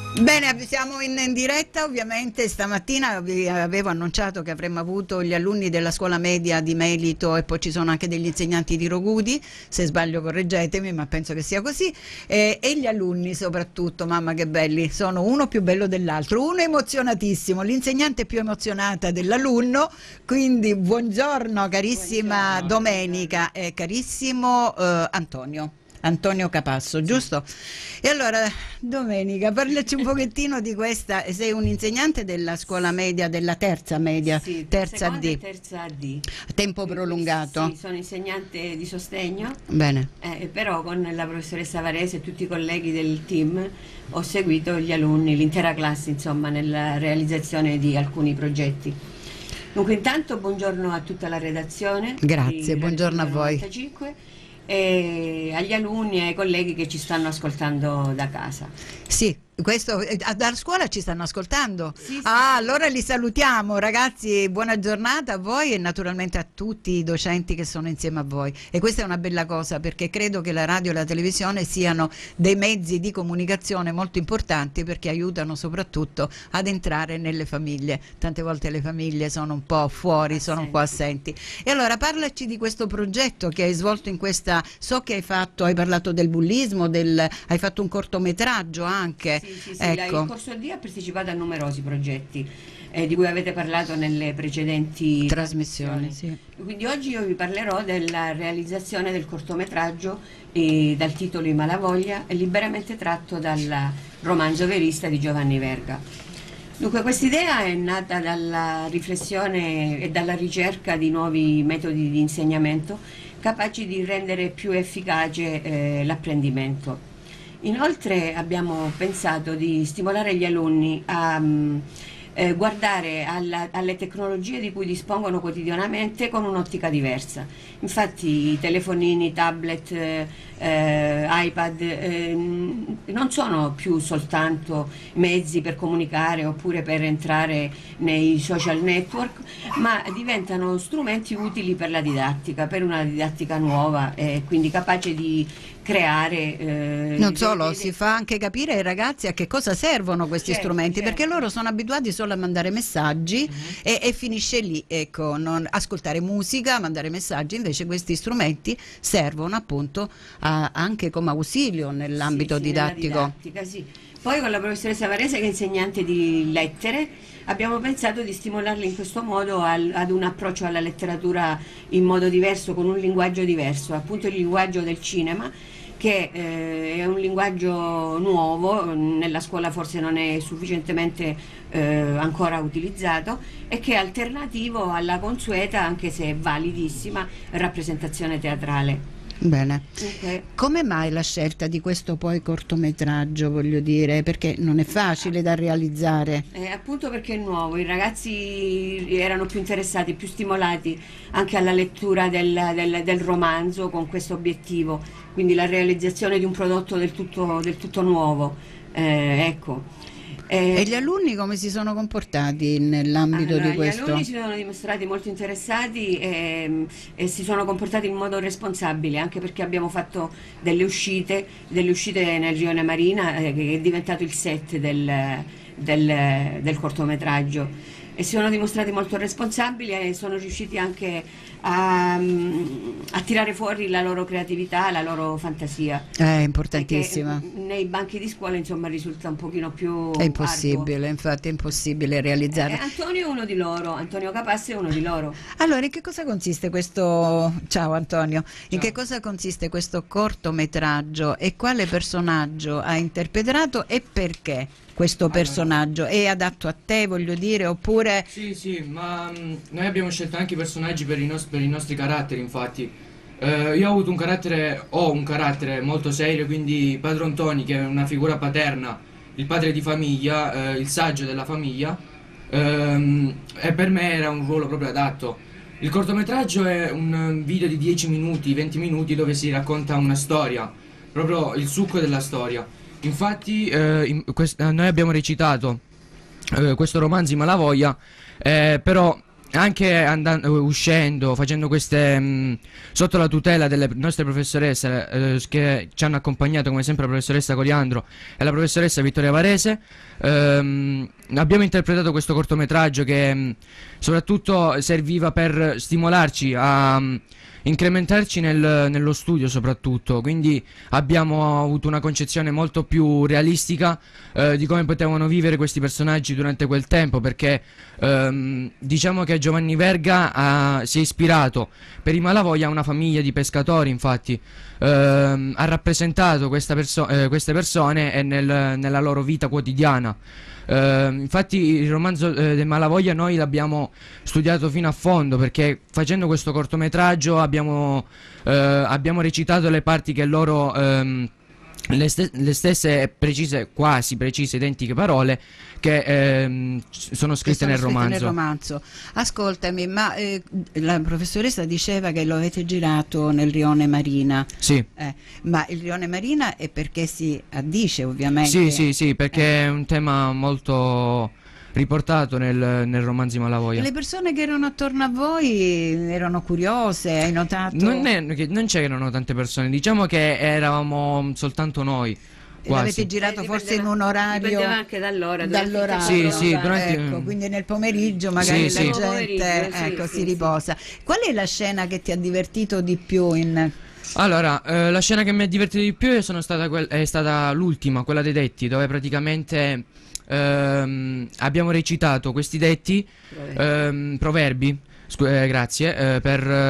Bene, siamo in diretta. Ovviamente stamattina vi avevo annunciato che avremmo avuto gli alunni della scuola media di Melito e poi ci sono anche degli insegnanti di Rogudi, se sbaglio correggetemi, ma penso che sia così, e gli alunni soprattutto, mamma che belli, sono uno più bello dell'altro, uno emozionatissimo, l'insegnante più emozionata dell'alunno, quindi buongiorno carissima Buongiorno. Domenica e carissimo Antonio Capasso, giusto? E allora, Domenica, parlaci un pochettino di questa. Sei un insegnante della scuola media, della terza media, Sì, terza seconda D, e terza D. tempo prolungato. Sì, sono insegnante di sostegno, Bene. però con la professoressa Varese e tutti i colleghi del team ho seguito gli alunni, l'intera classe, insomma, nella realizzazione di alcuni progetti. Dunque, intanto buongiorno a tutta la redazione. Grazie, di buongiorno a Radio voi. 95 e agli alunni e ai colleghi che ci stanno ascoltando da casa. Sì, questo dalla scuola ci stanno ascoltando. Sì, sì, Ah, sì. allora li salutiamo, ragazzi. Buona giornata a voi e naturalmente a tutti i docenti che sono insieme a voi. E questa è una bella cosa perché credo che la radio e la televisione siano dei mezzi di comunicazione molto importanti perché aiutano soprattutto ad entrare nelle famiglie. Tante volte le famiglie sono un po' fuori, sono un po' assenti. E allora parlaci di questo progetto che hai svolto in questa. So che hai parlato del bullismo, hai fatto un cortometraggio anche. Sì, Ecco. il corso D ha partecipato a numerosi progetti di cui avete parlato nelle precedenti Trasmissioni, sì. Quindi oggi io vi parlerò della realizzazione del cortometraggio dal titolo I Malavoglia, liberamente tratto dal romanzo verista di Giovanni Verga. Dunque, quest'idea è nata dalla riflessione e dalla ricerca di nuovi metodi di insegnamento capaci di rendere più efficace l'apprendimento. Inoltre abbiamo pensato di stimolare gli alunni a guardare alle tecnologie di cui dispongono quotidianamente con un'ottica diversa. Infatti i telefonini, tablet, iPad non sono più soltanto mezzi per comunicare oppure per entrare nei social network, ma diventano strumenti utili per la didattica, per una didattica nuova e quindi capace di creare non solo, si fa anche capire ai ragazzi a che cosa servono questi strumenti, certo. perché loro sono abituati solo a mandare messaggi e finisce lì, ecco, non ascoltare musica, mandare messaggi, invece questi strumenti servono appunto anche come ausilio nell'ambito didattico. Nella didattica, sì. Poi con la professoressa Varese, che è insegnante di lettere, abbiamo pensato di stimolarli in questo modo ad un approccio alla letteratura in modo diverso, con un linguaggio diverso, appunto il linguaggio del cinema, che è un linguaggio nuovo, nella scuola forse non è sufficientemente ancora utilizzato e che è alternativo alla consueta, anche se validissima, rappresentazione teatrale. Bene. Okay. Come mai la scelta di questo poi cortometraggio, voglio dire, perché non è facile da realizzare? Appunto perché è nuovo, i ragazzi erano più interessati, più stimolati anche alla lettura del romanzo con questo obiettivo, quindi la realizzazione di un prodotto del tutto nuovo. Ecco. E gli alunni come si sono comportati nell'ambito di Gli questo? alunni si sono dimostrati molto interessati e si sono comportati in modo responsabile, anche perché abbiamo fatto delle uscite nel Rione Marina, che è diventato il set del cortometraggio. E si sono dimostrati molto responsabili e sono riusciti anche a tirare fuori la loro creatività, la loro fantasia. È importantissima. Nei banchi di scuola, insomma, risulta un pochino più È impossibile, arduo. infatti è impossibile realizzare. Antonio è uno di loro, Antonio Capasso è uno di loro. Allora, in che cosa consiste questo? Ciao Antonio, in Ciao. che cosa consiste questo cortometraggio e quale personaggio ha interpretato e perché questo personaggio? È adatto a te, voglio dire, oppure Sì, ma noi abbiamo scelto anche i personaggi per i nostri caratteri, infatti. Io ho un carattere molto serio, quindi Padron Toni, che è una figura paterna, il padre di famiglia, il saggio della famiglia, e per me era un ruolo proprio adatto. Il cortometraggio è un video di 10 minuti, 20 minuti dove si racconta una storia, proprio il succo della storia. Infatti noi abbiamo recitato questo romanzo I Malavoglia, però anche uscendo, facendo queste sotto la tutela delle nostre professoresse che ci hanno accompagnato, come sempre la professoressa Coliandro e la professoressa Vittoria Varese, abbiamo interpretato questo cortometraggio che soprattutto serviva per stimolarci a incrementarci nello studio soprattutto, quindi abbiamo avuto una concezione molto più realistica di come potevano vivere questi personaggi durante quel tempo, perché diciamo che Giovanni Verga si è ispirato per i Malavoglia a una famiglia di pescatori, infatti ha rappresentato queste persone e nella loro vita quotidiana. Infatti il romanzo del Malavoglia noi l'abbiamo studiato fino a fondo, perché facendo questo cortometraggio abbiamo recitato le parti che loro le stesse precise, quasi precise, identiche parole che sono scritte nel romanzo. Ascoltami, ma la professoressa diceva che lo avete girato nel Rione Marina. Sì. Ma il Rione Marina è perché si addice ovviamente. Sì, perché è un tema molto riportato nel romanzo di Malavoglia. Le persone che erano attorno a voi erano curiose, hai notato? Non c'erano tante persone, diciamo che eravamo soltanto noi. L'avete girato forse in un orario? Dipendeva anche dall'orario. Sì, ecco, quindi nel pomeriggio magari la gente si riposa. Qual è la scena che ti ha divertito di più Allora, la scena che mi ha divertito di più è stata l'ultima, quella dei detti, dove praticamente abbiamo recitato questi detti, proverbi, grazie,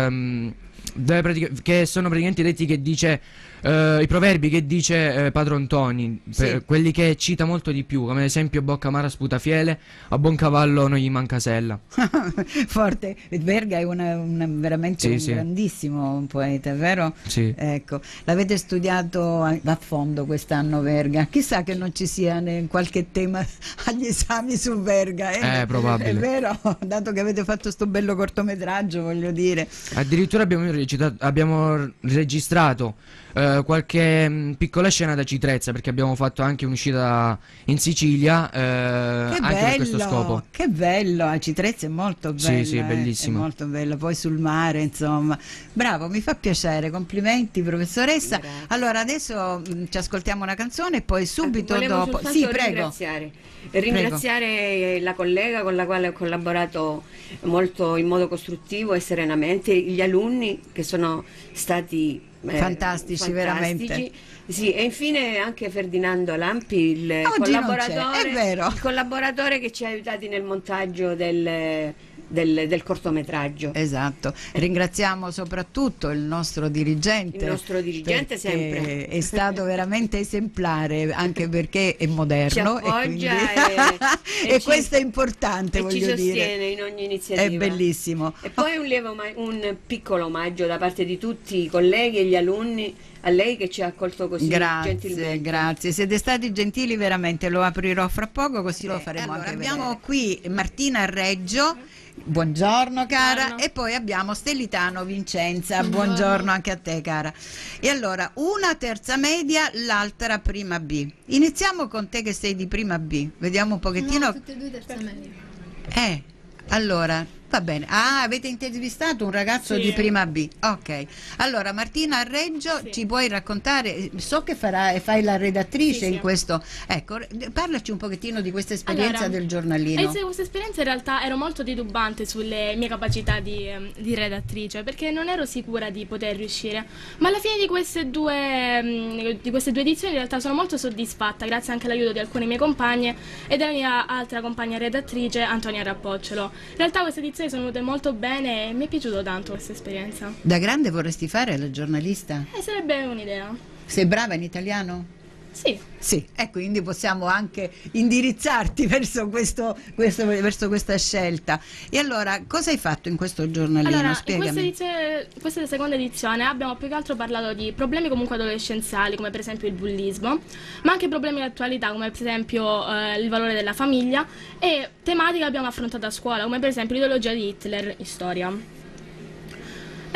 che sono praticamente i detti che dice, i proverbi che dice Padron Toni, quelli che cita molto di più, come ad esempio bocca amara sputa fiele, a buon cavallo non gli manca sella. Forte. Verga è veramente un grandissimo poeta, vero? Sì. Ecco, l'avete studiato a fondo quest'anno Verga, chissà che non ci sia qualche tema agli esami su Verga, probabile. È vero, dato che avete fatto sto bello cortometraggio, voglio dire. Addirittura abbiamo registrato qualche piccola scena da Citrezza, perché abbiamo fatto anche un'uscita in Sicilia anche per questo scopo. Che bello, a Citrezza è molto bello. Sì, è bellissimo. È molto bello, poi sul mare, insomma. Bravo, mi fa piacere, complimenti professoressa. Grazie. Allora adesso ci ascoltiamo una canzone e poi subito dopo. Sì, prego. Ringraziare la collega con la quale ho collaborato molto in modo costruttivo e serenamente, gli alunni che sono stati fantastici, veramente. Sì, e infine anche Ferdinando Lampi, il collaboratore che ci ha aiutati nel montaggio del cortometraggio. Esatto, ringraziamo soprattutto il nostro dirigente. Il nostro dirigente sempre. È stato veramente esemplare, anche perché è moderno. Ci appoggia e questo è importante, voglio dire. Ci sostiene in ogni iniziativa. È bellissimo. E poi un piccolo omaggio da parte di tutti i colleghi e gli alunni a lei che ci ha accolto così gentilmente. Grazie, siete stati gentili veramente, lo aprirò fra poco così lo faremo anche abbiamo vedere. Qui Martina Reggio. Buongiorno cara. Buongiorno. E poi abbiamo Stellitano Vincenza. Buongiorno anche a te cara. E allora una terza media, l'altra prima B. Iniziamo con te che sei di prima B, vediamo un pochettino. No, tutte e due terza media. Allora va bene. Avete intervistato un ragazzo di prima B. Ok. Allora Martina Reggio, ci puoi raccontare, so che fai la redattrice in questo. Ecco, parlaci un pochettino di questa esperienza del giornalino. Questa esperienza in realtà ero molto titubante sulle mie capacità di redattrice, perché non ero sicura di poter riuscire. Ma alla fine di queste due edizioni in realtà sono molto soddisfatta, grazie anche all'aiuto di alcune mie compagne e della mia altra compagna redattrice Antonia Rappocciolo. In realtà queste edizioni sono venute molto bene e mi è piaciuto tanto questa esperienza. Da grande vorresti fare la giornalista? Sarebbe un'idea. Sei brava in italiano? Sì, e quindi possiamo anche indirizzarti verso questa scelta. E allora, cosa hai fatto in questo giornalino? Allora, spiegami. in questa seconda edizione abbiamo più che altro parlato di problemi comunque adolescenziali, come per esempio il bullismo, ma anche problemi di attualità, come per esempio il valore della famiglia, e tematiche che abbiamo affrontato a scuola, come per esempio l'ideologia di Hitler in storia.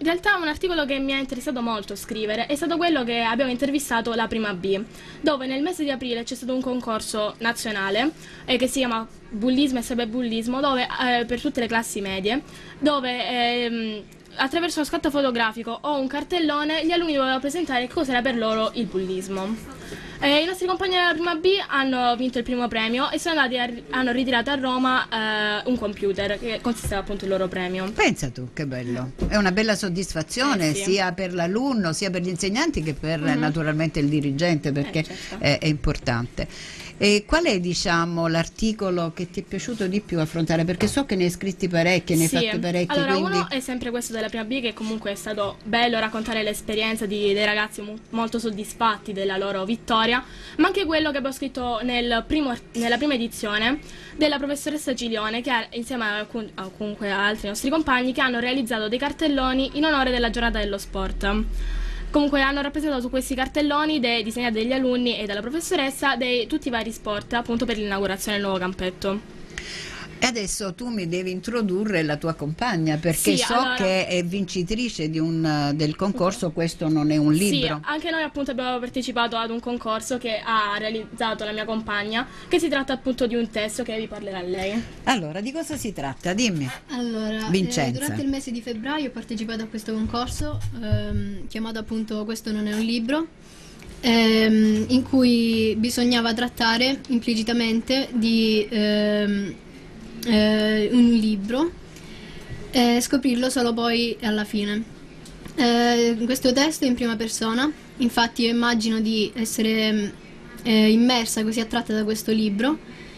In realtà un articolo che mi ha interessato molto scrivere è stato quello che abbiamo intervistato la prima B, dove nel mese di aprile c'è stato un concorso nazionale che si chiama Bullismo e Cyberbullismo, dove per tutte le classi medie, dove attraverso uno scatto fotografico o un cartellone gli alunni dovevano presentare cosa era per loro il bullismo. I nostri compagni della prima B hanno vinto il primo premio e hanno ritirato a Roma un computer che consisteva appunto il loro premio. Pensa tu, che bello. È una bella soddisfazione Sì. sia per l'alunno, sia per gli insegnanti che per naturalmente il dirigente, perché Certo. è importante. E qual è, diciamo, l'articolo che ti è piaciuto di più affrontare? Perché so che ne hai scritti parecchi, ne hai fatti parecchi, Allora, quindi... uno è sempre questo della prima B, che comunque è stato bello raccontare l'esperienza dei ragazzi molto soddisfatti della loro vittoria, ma anche quello che abbiamo scritto nella prima edizione della professoressa Giglione, che insieme a comunque a altri nostri compagni che hanno realizzato dei cartelloni in onore della giornata dello sport. Comunque hanno rappresentato su questi cartelloni disegnati dagli alunni e dalla professoressa tutti i vari sport, appunto per l'inaugurazione del nuovo campetto. E adesso tu mi devi introdurre la tua compagna, perché Sì, so allora- che è vincitrice del concorso Questo non è un libro. Sì, anche noi appunto abbiamo partecipato ad un concorso che ha realizzato la mia compagna, che si tratta appunto di un testo che vi parlerà lei. Allora, di cosa si tratta? Dimmi. Allora, Vincenza. durante il mese di febbraio ho partecipato a questo concorso chiamato appunto Questo non è un libro, in cui bisognava trattare implicitamente di un libro e scoprirlo solo poi alla fine. Questo testo è in prima persona, infatti io immagino di essere immersa così attratta da questo libro,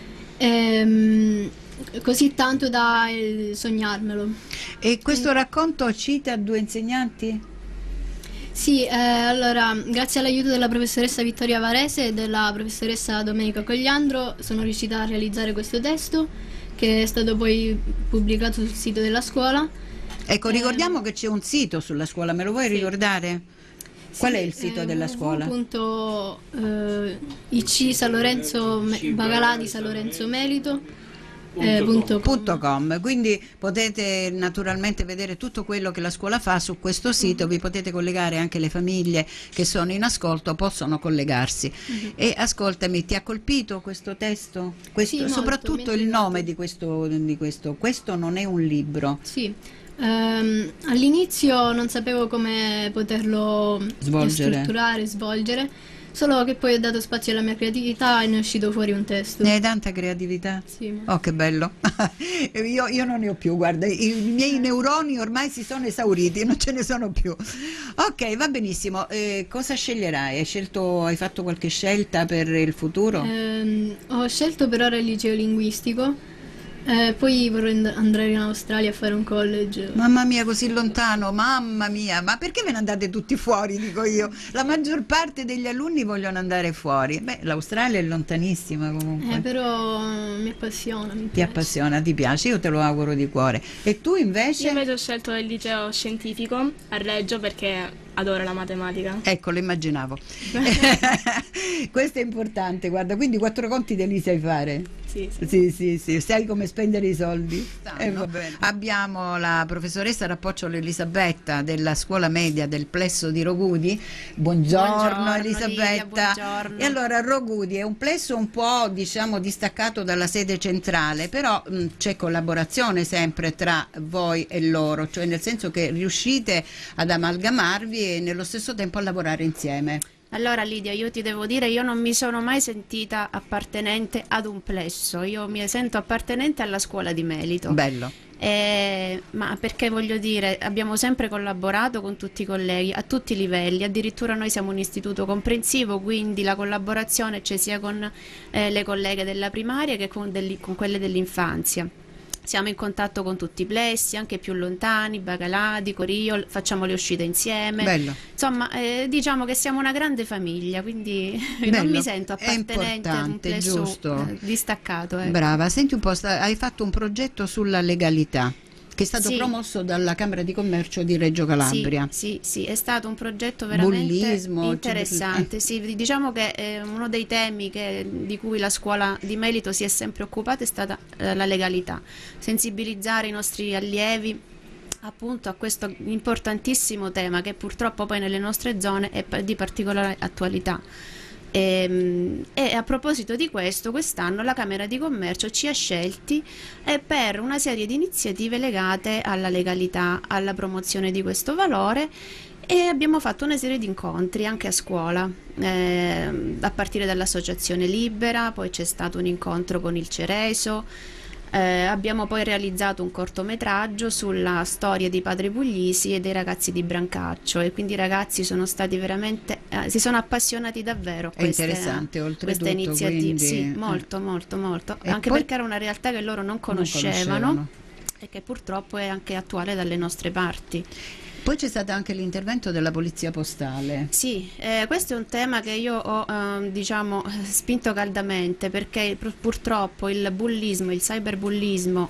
così tanto da sognarmelo. E questo racconto cita due insegnanti? Sì, allora, grazie all'aiuto della professoressa Vittoria Varese e della professoressa Domenica Cogliandro sono riuscita a realizzare questo testo, che è stato poi pubblicato sul sito della scuola. Ecco, ricordiamo che c'è un sito sulla scuola, me lo vuoi sì. ricordare? Qual è il sito della scuola? IC San Lorenzo Bagalà di San Lorenzo Melito .com. Quindi potete naturalmente vedere tutto quello che la scuola fa su questo sito, vi potete collegare, anche le famiglie che sono in ascolto possono collegarsi. E ascoltami, ti ha colpito questo testo? Sì, molto, soprattutto mi ha il nome intrigato. di questo. Questo non è un libro. Sì. All'inizio non sapevo come poterlo strutturare, svolgere, solo che poi ho dato spazio alla mia creatività e ne è uscito fuori un testo. Ne hai tanta creatività? Sì. Oh, che bello. Io non ne ho più, guarda, i miei neuroni ormai si sono esauriti, non ce ne sono più. Ok, va benissimo. Cosa sceglierai? Hai fatto qualche scelta per il futuro? Ho scelto per ora il liceo linguistico, poi andrò in Australia a fare un college. Mamma mia, così lontano, mamma mia, ma perché ve ne andate tutti fuori, dico io? La maggior parte degli alunni vogliono andare fuori. Beh, l'Australia è lontanissima comunque. Però mi appassiona, mi Ti piace. appassiona, ti piace, io te lo auguro di cuore. E tu invece? Io invece ho scelto il liceo scientifico a Reggio perché adoro la matematica. Ecco, lo immaginavo. Questo è importante, guarda, quindi 4 conti te li sai fare? Sì, sai come spendere i soldi? Abbiamo la professoressa Rappocciolo Elisabetta della scuola media del plesso di Rogudi. Buongiorno Elisabetta. Lidia, buongiorno. E allora Rogudi è un plesso un po', diciamo, distaccato dalla sede centrale, però c'è collaborazione sempre tra voi e loro, cioè nel senso che riuscite ad amalgamarvi e nello stesso tempo a lavorare insieme. Allora Lidia, io ti devo dire, io non mi sono mai sentita appartenente ad un plesso, io mi sento appartenente alla scuola di Melito. Bello. Ma perché voglio dire, abbiamo sempre collaborato con tutti i colleghi a tutti i livelli, addirittura noi siamo un istituto comprensivo, quindi la collaborazione c'è sia con le colleghe della primaria che con quelle dell'infanzia. Siamo in contatto con tutti i plessi, anche più lontani, Bagalà, Corio, facciamo le uscite insieme. Bello. Insomma, diciamo che siamo una grande famiglia, quindi Bello. non mi sento È appartenente ad un importante, plesso giusto. distaccato. Ecco. Brava, senti un po', hai fatto un progetto sulla legalità che è stato Sì. promosso dalla Camera di Commercio di Reggio Calabria. Sì, è stato un progetto veramente Bullismo, interessante. Sì, diciamo che uno dei temi di cui la scuola di Melito si è sempre occupata è stata la legalità, sensibilizzare i nostri allievi appunto a questo importantissimo tema che purtroppo poi nelle nostre zone è di particolare attualità. E a proposito di questo, quest'anno la Camera di Commercio ci ha scelti per una serie di iniziative legate alla legalità, alla promozione di questo valore, e abbiamo fatto una serie di incontri anche a scuola, a partire dall'Associazione Libera, poi c'è stato un incontro con il Cereso. Abbiamo poi realizzato un cortometraggio sulla storia di Padre Puglisi e dei ragazzi di Brancaccio, e quindi i ragazzi sono stati veramente, si sono appassionati davvero a È interessante, oltretutto, queste iniziative. quindi, Sì, molto, molto. E Anche poi- perché era una realtà che loro non conoscevano e che purtroppo è anche attuale dalle nostre parti. Poi c'è stato anche l'intervento della polizia postale. Sì, questo è un tema che io ho diciamo spinto caldamente, perché purtroppo il bullismo, il cyberbullismo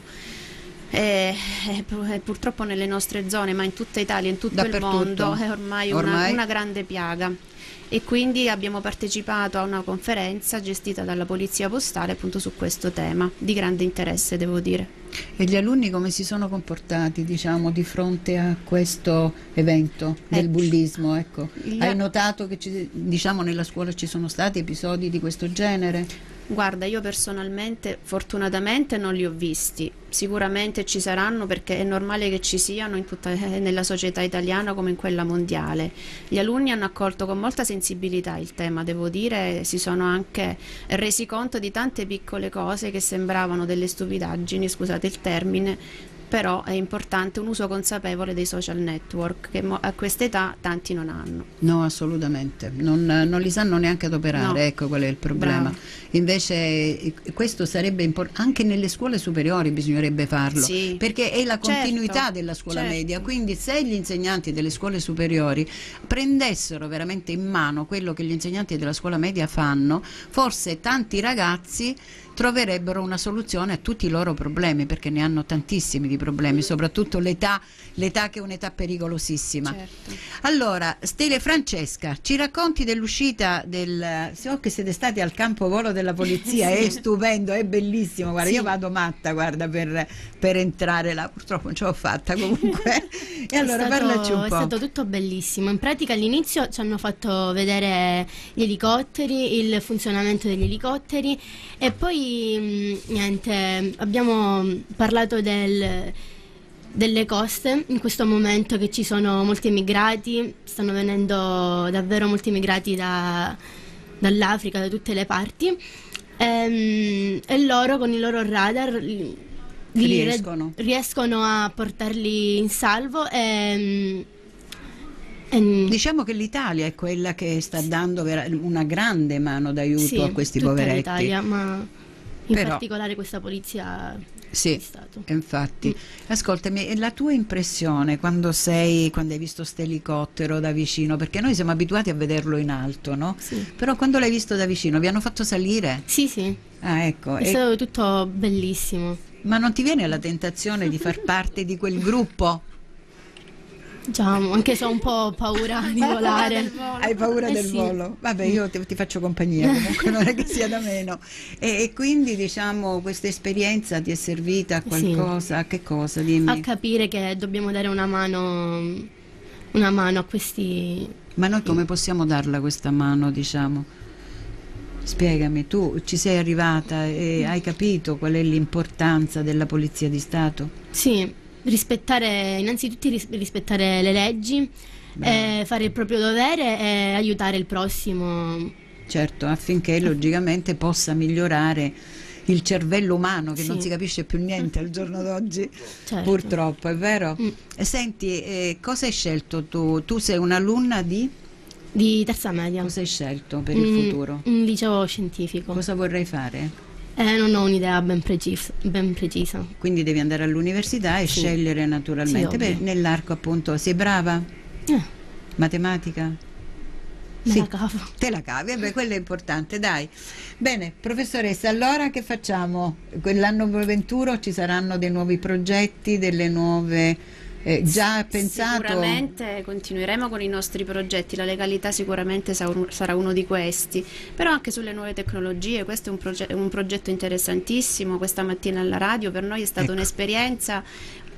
purtroppo nelle nostre zone, ma in tutta Italia, in tutto Dappertutto. il mondo, è ormai una grande piaga. E quindi abbiamo partecipato a una conferenza gestita dalla Polizia Postale appunto su questo tema, di grande interesse, devo dire. E gli alunni come si sono comportati, diciamo, di fronte a questo evento del bullismo? Ecco. Hai notato che diciamo, nella scuola ci sono stati episodi di questo genere? Guarda, io personalmente fortunatamente non li ho visti, sicuramente ci saranno perché è normale che ci siano nella società italiana come in quella mondiale. Gli alunni hanno accolto con molta sensibilità il tema, devo dire, si sono anche resi conto di tante piccole cose che sembravano delle stupidaggini, scusate il termine, però è importante un uso consapevole dei social network che a questa età tanti non hanno. No, assolutamente, non li sanno neanche adoperare, No. ecco qual è il problema. Brava. Invece questo sarebbe importante, anche nelle scuole superiori bisognerebbe farlo, Sì. perché è la continuità Certo, della scuola certo. media, quindi se gli insegnanti delle scuole superiori prendessero veramente in mano quello che gli insegnanti della scuola media fanno, forse tanti ragazzi troverebbero una soluzione a tutti i loro problemi, perché ne hanno tantissimi di problemi, soprattutto l'età che è un'età pericolosissima. Certo. Allora, Stele Francesca, ci racconti dell'uscita so che siete stati al campo volo della polizia, è stupendo, è bellissimo, guarda, io vado matta, guarda, per entrare là, purtroppo non ce l'ho fatta comunque. E allora parlaci un po'. È stato tutto bellissimo. In pratica all'inizio ci hanno fatto vedere gli elicotteri, il funzionamento degli elicotteri, e poi niente, abbiamo parlato delle coste in questo momento, che ci sono molti immigrati, stanno venendo davvero molti immigrati dall'Africa, da tutte le parti, e loro con i loro radar riescono a portarli in salvo. Diciamo che l'Italia è quella che sta dando una grande mano d'aiuto a questi tutta poveretti. l'Italia, ma in Però- particolare questa polizia Sì, di Stato. infatti. Ascoltami, la tua impressione quando hai visto st'elicottero da vicino? Perché noi siamo abituati a vederlo in alto, no? Sì. Però quando l'hai visto da vicino, vi hanno fatto salire? Sì, sì, Ah, ecco. è stato tutto bellissimo. Ma non ti viene la tentazione di far parte di quel gruppo? Diciamo, anche se ho un po' paura di volare. Hai paura del sì. volo? Vabbè, io ti faccio compagnia, comunque non è che sia da meno. E quindi, diciamo, questa esperienza ti è servita a qualcosa? A che cosa? Dimmi. A capire che dobbiamo dare una mano a questi. Ma noi come possiamo darla questa mano, diciamo? Spiegami, tu ci sei arrivata e hai capito qual è l'importanza della Polizia di Stato? Sì, innanzitutto rispettare le leggi, fare il proprio dovere e aiutare il prossimo. Certo, affinché logicamente possa migliorare il cervello umano, che non si capisce più niente al giorno d'oggi, Certo. purtroppo, è vero? Senti, cosa hai scelto tu? Tu sei un'alunna Di terza media. Cosa hai scelto per il futuro? Un liceo scientifico. Cosa vorrai fare? Non ho un'idea ben precisa. Quindi devi andare all'università e scegliere naturalmente. Sì, ovvio. Nell'arco appunto, sei brava? Matematica? Me la cavo. Te la cavi, quello è importante, dai. Bene, professoressa, allora che facciamo? Quell'anno 21 ci saranno dei nuovi progetti, delle nuove... già pensato? Sicuramente continueremo con i nostri progetti, la legalità sicuramente sarà uno di questi, però anche sulle nuove tecnologie. Questo è un progetto interessantissimo. Questa mattina alla radio per noi è stata un'esperienza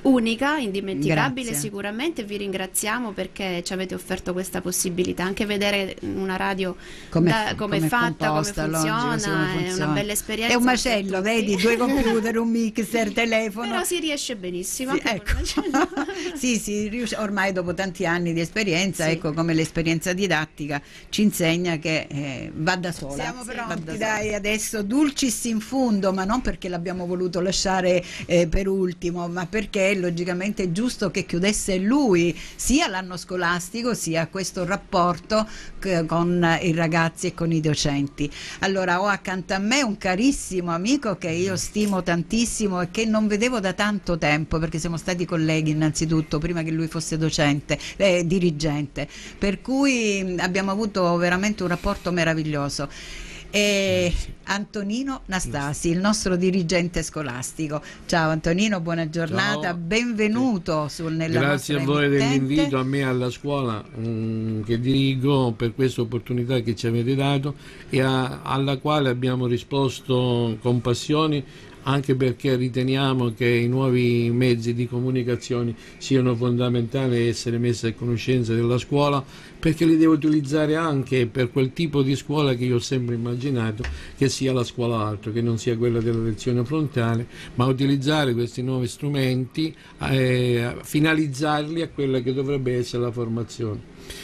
unica, indimenticabile Grazie. sicuramente. Vi ringraziamo perché ci avete offerto questa possibilità, anche vedere una radio Come come è fatta, come composta, logica, sì, come funziona, è una funziona. bella esperienza. È un per macello, tutti. vedi, 2 computer, un mixer, telefono. Però si riesce benissimo. Sì, anche con ecco. il macello. Sì, sì, ormai dopo tanti anni di esperienza, Sì. ecco come l'esperienza didattica ci insegna che va da sola. Siamo pronti, dai, adesso dulcis in fundo, ma non perché l'abbiamo voluto lasciare per ultimo, ma perché logicamente è giusto che chiudesse lui sia l'anno scolastico sia questo rapporto con i ragazzi e con i docenti. Allora ho accanto a me un carissimo amico che io stimo tantissimo e che non vedevo da tanto tempo, perché siamo stati colleghi innanzitutto prima che lui fosse docente, dirigente, per cui abbiamo avuto veramente un rapporto meraviglioso. Antonino Nastasi, il nostro dirigente scolastico. Ciao Antonino, buona giornata, Ciao. benvenuto nella Grazie a nostra voi emittente. dell'invito, a me alla scuola che dirigo, per questa opportunità che ci avete dato e alla quale abbiamo risposto con passione, anche perché riteniamo che i nuovi mezzi di comunicazione siano fondamentali essere messi a conoscenza della scuola, perché li devo utilizzare anche per quel tipo di scuola che io ho sempre immaginato che sia la scuola alta, che non sia quella della lezione frontale, ma utilizzare questi nuovi strumenti, finalizzarli a quella che dovrebbe essere la formazione.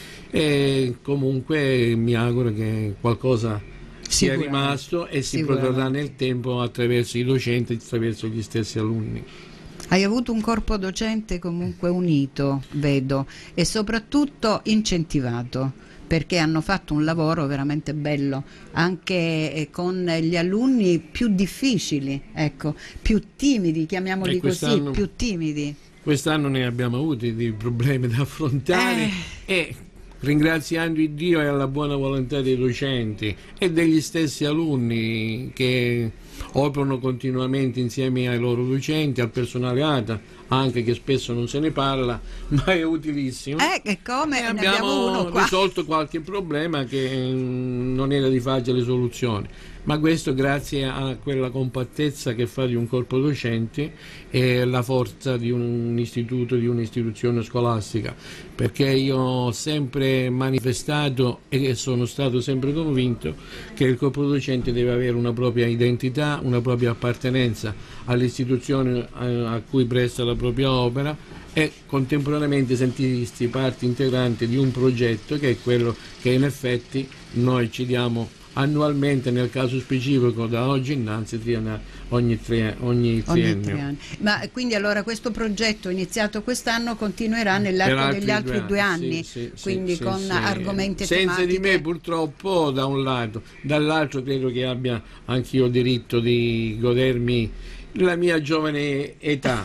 E comunque mi auguro che qualcosa sia rimasto e si produrrà nel tempo attraverso i docenti, attraverso gli stessi alunni. Hai avuto un corpo docente comunque unito, vedo, e soprattutto incentivato, perché hanno fatto un lavoro veramente bello, anche con gli alunni più difficili, ecco, più timidi, chiamiamoli così, più timidi. Quest'anno ne abbiamo avuti di problemi da affrontare e ringraziando il Dio e alla buona volontà dei docenti e degli stessi alunni che operano continuamente insieme ai loro docenti, al personale ATA, anche che spesso non se ne parla, ma è utilissimo. E come e ne abbiamo uno qua. risolto qualche problema che non era di facile soluzione, ma questo grazie a quella compattezza che fa di un corpo docente e la forza di un istituto, di un'istituzione scolastica, perché io ho sempre manifestato e sono stato sempre convinto che il corpo docente deve avere una propria identità, una propria appartenenza all'istituzione a cui presta la propria opera e contemporaneamente sentirsi parte integrante di un progetto che è quello che in effetti noi ci diamo annualmente, nel caso specifico da oggi innanzi ogni triennio. Ma quindi allora questo progetto iniziato quest'anno continuerà nell'arco degli altri 2 anni, quindi con argomenti senza tematiche. di me purtroppo da un lato, dall'altro credo che abbia anch'io diritto di godermi la mia giovane età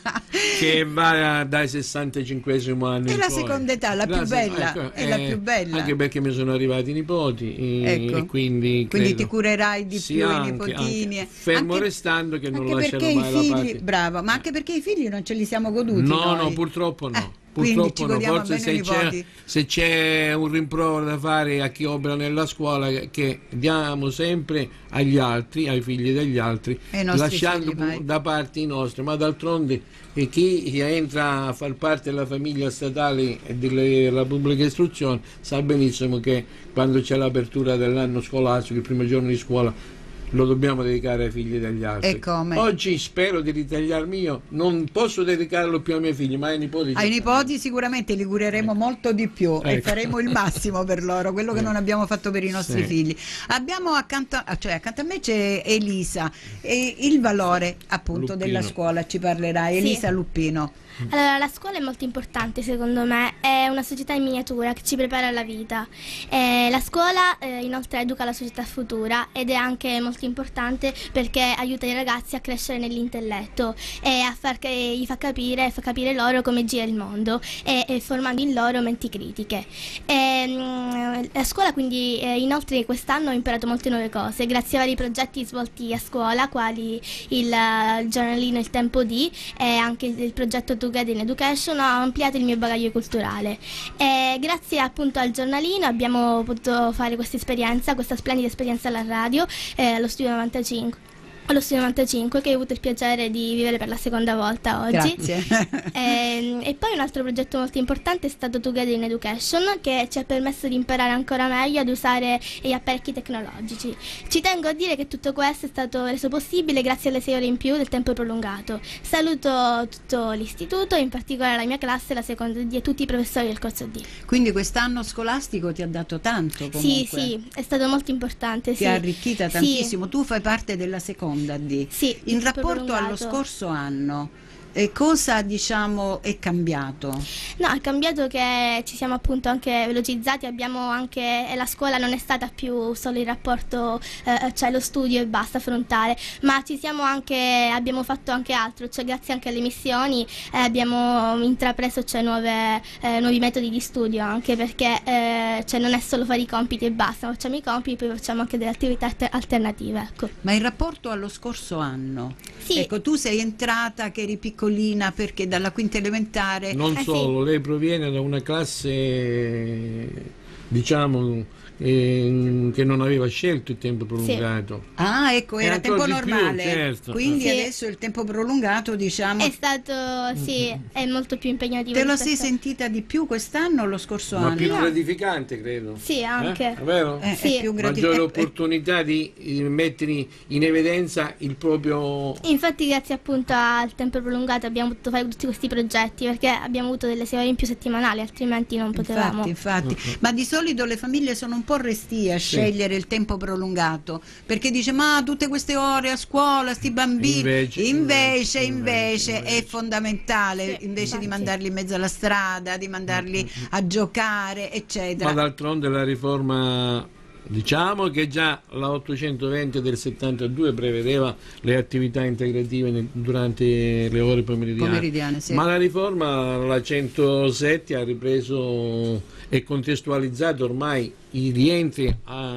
che va dai 65esimo anno è in la poi. seconda età, la più bella, ecco, è la più bella, anche perché mi sono arrivati i nipoti e quindi ti curerai di più i nipotini, fermo restando che non lascerò perché mai i figli, la parte. bravo, ma anche perché i figli non ce li siamo goduti No, purtroppo no. Purtroppo no, forse se c'è un rimprovero da fare a chi opera nella scuola, che diamo sempre agli altri, ai figli degli altri, lasciando da parte i nostri, ma d'altronde chi entra a far parte della famiglia statale e della pubblica istruzione sa benissimo che quando c'è l'apertura dell'anno scolastico, il primo giorno di scuola, lo dobbiamo dedicare ai figli degli altri. E come? Oggi spero di ritagliarmi io, non posso dedicarlo più ai miei figli, ma ai nipoti. Ai nipoti sicuramente li cureremo molto di più e faremo il massimo per loro, quello che non abbiamo fatto per i nostri figli. Abbiamo accanto a me c'è Elisa, e il valore appunto della scuola ci parlerà Elisa Luppino. Allora, la scuola è molto importante secondo me, è una società in miniatura che ci prepara alla vita. La scuola inoltre educa la società futura ed è anche molto importante perché aiuta i ragazzi a crescere nell'intelletto e fa capire loro come gira il mondo e formando in loro menti critiche. La scuola quindi inoltre quest'anno ho imparato molte nuove cose grazie a vari progetti svolti a scuola, quali il giornalino Il Tempo Di e anche il progetto Together in Education. Ho ampliato il mio bagaglio culturale e grazie appunto al giornalino abbiamo potuto fare questa splendida esperienza alla radio, allo Studio 95. allo Studio 95, che ho avuto il piacere di vivere per la seconda volta oggi. Grazie. E poi un altro progetto molto importante è stato Together in Education, che ci ha permesso di imparare ancora meglio ad usare gli apparecchi tecnologici. Ci tengo a dire che tutto questo è stato reso possibile grazie alle 6 ore in più del tempo prolungato. Saluto tutto l'istituto, in particolare la mia classe, la seconda D, e tutti i professori del corso D. Quindi quest'anno scolastico ti ha dato tanto comunque. Sì, è stato molto importante. Ti ha arricchita tantissimo. Tu fai parte della seconda D. Sì, in rapporto prolungato. allo scorso anno, cosa diciamo è cambiato? No, è cambiato che ci siamo appunto anche velocizzati, abbiamo anche, la scuola non è stata più solo il rapporto, cioè lo studio e basta frontale, ma abbiamo fatto anche altro, cioè grazie anche alle missioni abbiamo intrapreso nuovi metodi di studio, anche perché cioè non è solo fare i compiti e basta, facciamo i compiti, poi facciamo anche delle attività alternative. Ecco. Ma in rapporto allo scorso anno? Sì. Ecco, tu sei entrata che eri piccolina perché dalla quinta elementare... Non solo, lei proviene da una classe, diciamo, che non aveva scelto il tempo prolungato. Sì. Ah, ecco, era tempo normale. Più, certo. Quindi adesso il tempo prolungato, diciamo... È stato, è molto più impegnativo. Te lo sei sentita di più quest'anno o lo scorso anno? Ma più gratificante, credo. Sì, anche. È vero? Sì. È più maggiore opportunità di mettere in evidenza il proprio... Infatti grazie appunto al tempo prolungato abbiamo potuto fare tutti questi progetti, perché abbiamo avuto delle 6 ore in più settimanali, altrimenti non potevamo. Infatti. Ma di solito le famiglie sono un po' restie a scegliere il tempo prolungato, perché dice ma tutte queste ore a scuola, sti bambini, invece è fondamentale, invece di mandarli in mezzo alla strada, di mandarli a giocare, eccetera. Ma d'altronde la riforma, diciamo che già la 820 del 72 prevedeva le attività integrative durante le ore pomeridiane, sì. Ma la riforma, la 107, ha ripreso e contestualizzato ormai i rientri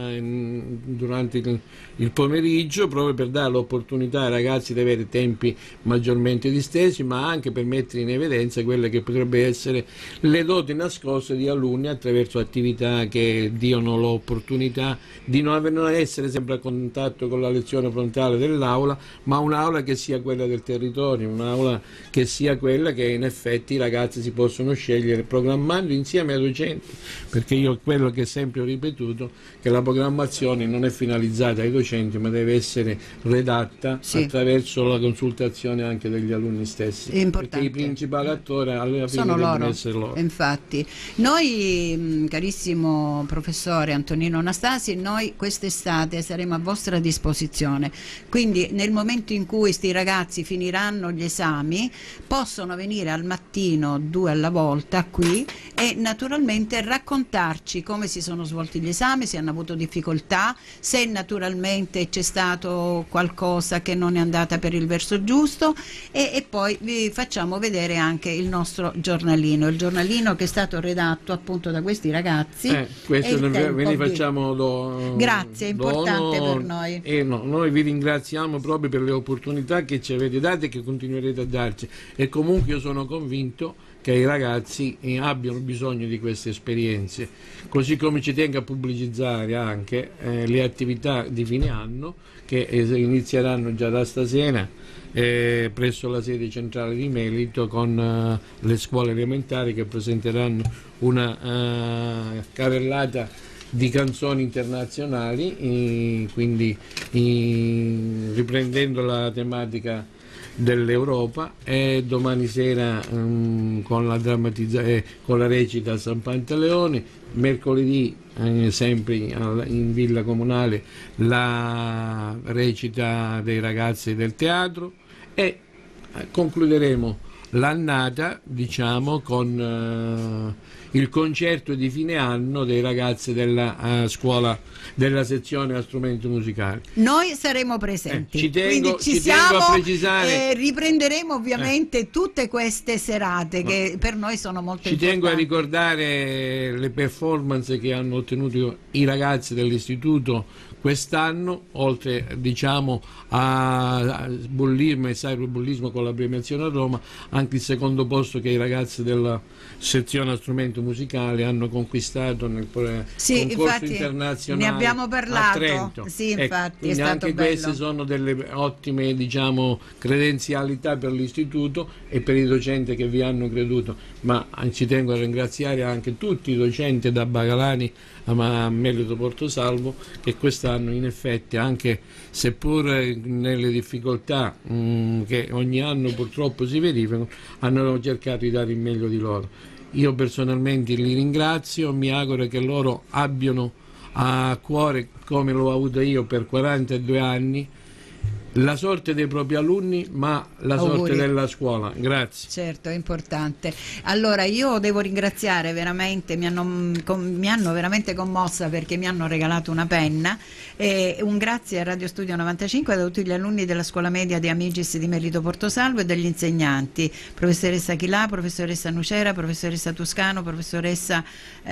durante il pomeriggio, proprio per dare l'opportunità ai ragazzi di avere tempi maggiormente distesi, ma anche per mettere in evidenza quelle che potrebbero essere le doti nascoste di alunni attraverso attività che diano l'opportunità di non essere sempre a contatto con la lezione frontale dell'aula, ma un'aula che sia quella del territorio, un'aula che sia quella che in effetti i ragazzi si possono scegliere programmando insieme ai docenti, perché io quello che sempre ho ripetuto, che la programmazione non è finalizzata ai docenti, ma deve essere redatta attraverso la consultazione anche degli alunni stessi, perché i principali attori alla fine devono essere loro. Infatti noi, carissimo professore Antonino Anastasi, noi quest'estate saremo a vostra disposizione, quindi nel momento in cui sti ragazzi finiranno gli esami possono venire al mattino 2 alla volta qui e naturalmente raccontarci come si sono svolti gli esami, se hanno avuto difficoltà, se naturalmente c'è stato qualcosa che non è andata per il verso giusto e poi vi facciamo vedere anche il nostro giornalino, il giornalino che è stato redatto appunto da questi ragazzi. Questo ve ne facciamo grazie, è importante per noi. Noi vi ringraziamo proprio per le opportunità che ci avete date e che continuerete a darci, e comunque io sono convinto che i ragazzi abbiano bisogno di queste esperienze, così come ci tengo a pubblicizzare anche le attività di fine anno che inizieranno già da stasera presso la sede centrale di Melito con le scuole elementari, che presenteranno una carrellata di canzoni internazionali, quindi riprendendo la tematica dell'Europa, e domani sera con la recita a San Pantaleone, mercoledì sempre in Villa Comunale la recita dei ragazzi del teatro, e concluderemo l'annata, diciamo, con il concerto di fine anno dei ragazzi della scuola, della sezione a strumenti musicali. Noi saremo presenti, ci tengo siamo, a precisare, riprenderemo ovviamente tutte queste serate che per noi sono molto importanti. Tengo a ricordare le performance che hanno ottenuto i ragazzi dell'istituto Quest'anno, oltre a bullismo e cyberbullismo con la premiazione a Roma, anche il secondo posto che i ragazzi della sezione a strumento musicale hanno conquistato nel concorso internazionale, ne abbiamo parlato, a Trento. Sì, infatti, è stato anche bello. Queste sono delle ottime credenzialità per l'istituto e per i docenti che vi hanno creduto, ma ci tengo a ringraziare anche tutti i docenti da Bagalani a Melito Portosalvo, che quest'anno in effetti, anche seppur nelle difficoltà che ogni anno purtroppo si verificano, hanno cercato di dare il meglio di loro. Io personalmente li ringrazio, mi auguro che loro abbiano a cuore, come l'ho avuto io per 42 anni, la sorte dei propri alunni, ma la sorte della scuola. Grazie. Certo, è importante. Allora, io devo ringraziare veramente, mi hanno veramente commossa perché mi hanno regalato una penna, e un grazie a Radio Studio 95 da tutti gli alunni della scuola media di Amigis di Melito Portosalvo e degli insegnanti, professoressa Chilà, professoressa Nucera, professoressa Toscano, professoressa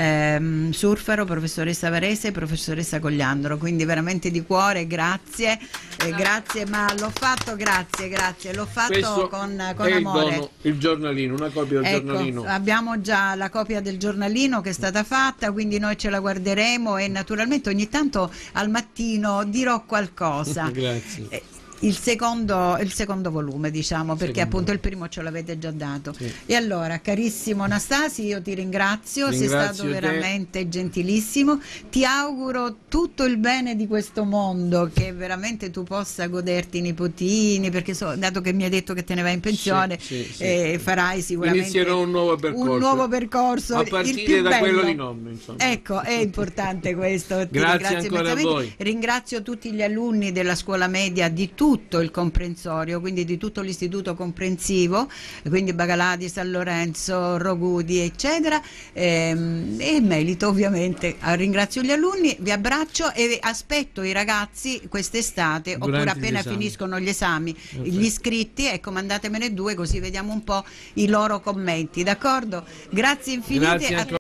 Surfaro, professoressa Varese e professoressa Cogliandro. Quindi veramente di cuore grazie, grazie. Ma l'ho fatto, grazie, l'ho fatto Questo con è amore. Il giornalino, una copia del giornalino. Abbiamo già la copia del giornalino che è stata fatta, quindi noi ce la guarderemo e naturalmente ogni tanto al mattino dirò qualcosa. Grazie. Il secondo volume, perché appunto il primo ce l'avete già dato. Sì. E allora, carissimo Anastasi, io ti ringrazio, sei stato veramente gentilissimo, ti auguro tutto il bene di questo mondo, che veramente tu possa goderti i nipotini, perché dato che mi hai detto che te ne vai in pensione, farai sicuramente inizierò un nuovo percorso a il partire più da bello. quello di nonno, insomma. Ecco, è importante questo. Grazie ancora a voi. Ringrazio tutti gli alunni della scuola media di tutto il comprensorio, quindi di tutto l'istituto comprensivo, quindi Bagaladi, San Lorenzo, Rogudi eccetera, e Melito ovviamente. Ringrazio gli alunni, vi abbraccio e aspetto i ragazzi quest'estate oppure appena finiscono gli esami, gli iscritti, ecco, mandatemene 2 così vediamo un po' i loro commenti, d'accordo? Grazie infinite. Grazie.